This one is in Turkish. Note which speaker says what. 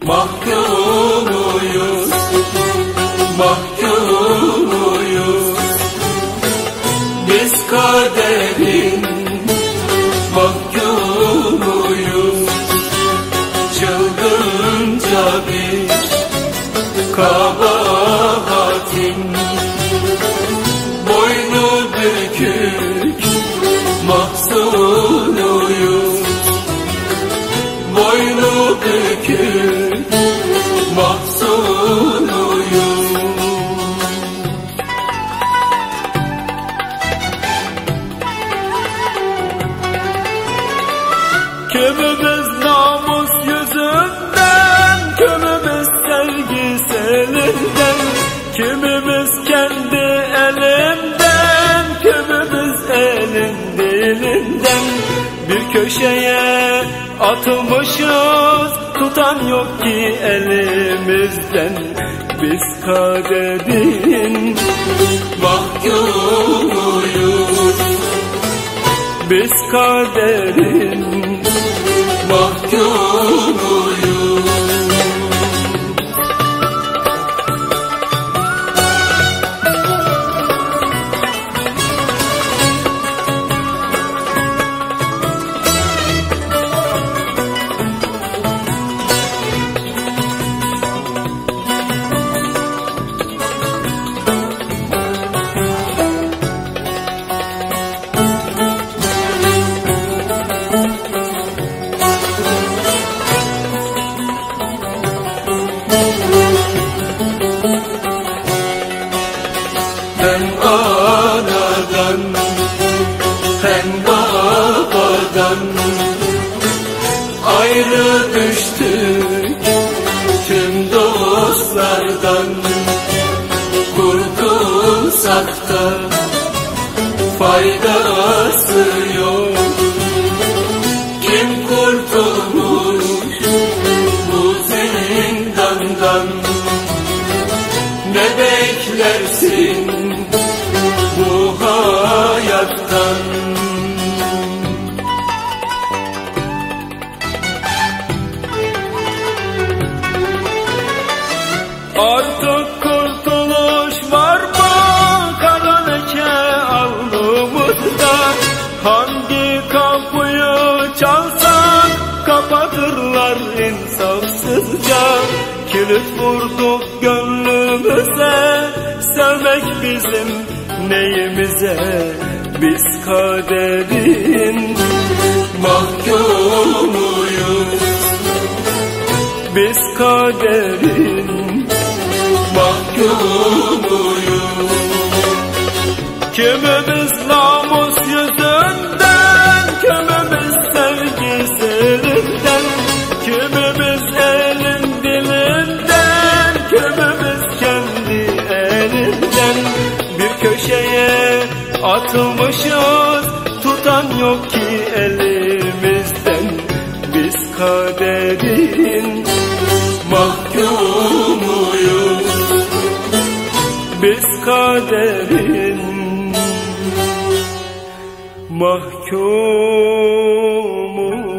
Speaker 1: mahkumuyuz, mahkumuyuz. Biz kaderin mahkumuyuz. Çılgınca bir kabahatin boynu bükük mahzunuyuz. Boynu bükük mahzunuyuz. Kimimiz namus yüzünden, kimimiz sevgiselinden, kimimiz kendi elinden, kimimiz elin dilinden. Bir köşeye atılmışız, tutan yok ki elimizden. Biz kaderin mahkumuyuz. Biz kaderin mahkumuyuz. Hem anadan hem babadan ayrı düştük, tüm dostlardan kurtulsak da faydası yok. Kim kurtulmuş bu zindandan? Ne beklersin bu hayattan? Artık kurtuluş var mı kara leke alnımızda? Hangi kapıyı çalsak kapatırlar insafsızca. Kilit vurduk gönlümüze, sevmek bizim neyimize? Biz kaderin mahkumuyuz. Biz kaderin mahkumuyuz. Kimimiz namus yüzünden, kimimiz sevgiselinden, kimimiz elin dilinden, kimimiz kendi elinden. Bir köşeye atılmışız, tutan yok ki elimizden. Biz kaderin mahkumuyuz. Biz kaderin mahkumuyuz.